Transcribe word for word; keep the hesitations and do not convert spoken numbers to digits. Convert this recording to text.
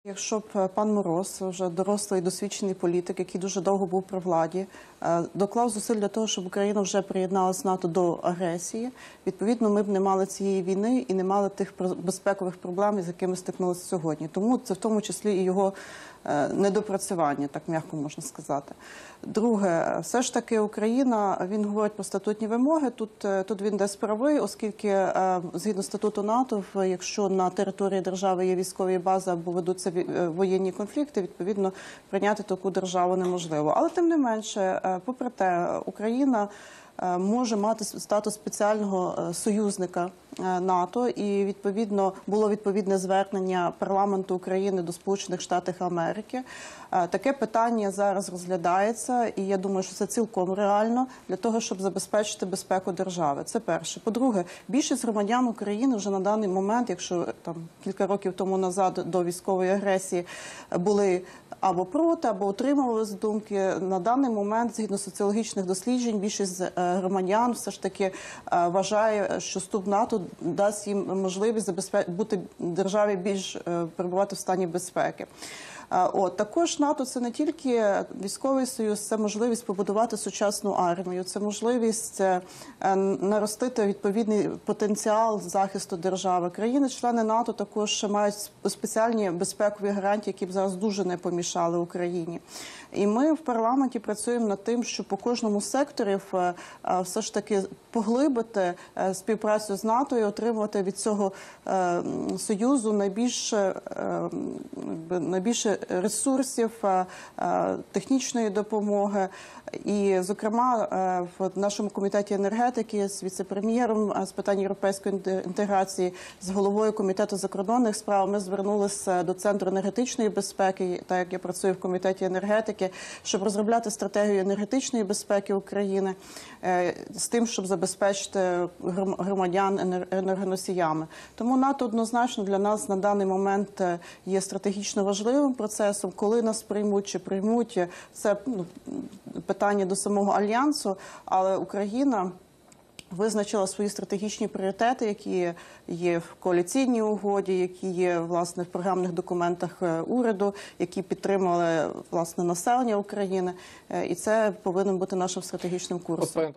Якщо б пан Мороз, вже дорослий досвідчений політик, який дуже довго був при владі, доклав зусиль для того, щоб Україна вже приєдналася НАТО до агресії, відповідно, ми б не мали цієї війни і не мали тих безпекових проблем, з якими стикнулися сьогодні. Тому це в тому числі і його недопрацювання, так м'яко можна сказати. Друге, все ж таки Україна, він говорить про статутні вимоги, тут, тут він десь правий, оскільки згідно статуту НАТО, якщо на території держави є військові бази або ведуться воєнні конфлікти, відповідно, прийняти таку державу неможливо. Але тим не менше, попри те, Україна може мати статус спеціального союзника НАТО, і відповідно було відповідне звернення парламенту України до Сполучених Штатів Америки. Таке питання зараз розглядається, і я думаю, що це цілком реально для того, щоб забезпечити безпеку держави. Це перше. По-друге, більшість громадян України вже на даний момент, якщо там кілька років тому назад до військової агресії були або проти, або утримувалися думки, на даний момент, згідно соціологічних досліджень, більшість громадян все ж таки вважає, що вступ НАТО дасть їм можливість бути державі більш перебувати в стані безпеки. От, також НАТО – це не тільки військовий союз, це можливість побудувати сучасну армію, це можливість наростити відповідний потенціал захисту держави. Країни-члени НАТО також мають спеціальні безпекові гарантії, які б зараз дуже не помішали Україні. І ми в парламенті працюємо над тим, щоб по кожному секторі все ж таки поглибити співпрацю з НАТО і отримувати від цього союзу найбільше, найбільше ресурсів, технічної допомоги. І, зокрема, в нашому комітеті енергетики з віце-прем'єром з питань європейської інтеграції, з головою комітету закордонних справ ми звернулися до Центру енергетичної безпеки, так як я працюю в комітеті енергетики, щоб розробляти стратегію енергетичної безпеки України з тим, щоб забезпечити громадян енергоносіями. Тому НАТО однозначно для нас на даний момент є стратегічно важливим процесом. Коли нас приймуть чи приймуть, це ну, питання до самого Альянсу, але Україна визначила свої стратегічні пріоритети, які є в коаліційній угоді, які є, власне, в програмних документах уряду, які підтримали, власне, населення України. І це повинен бути нашим стратегічним курсом.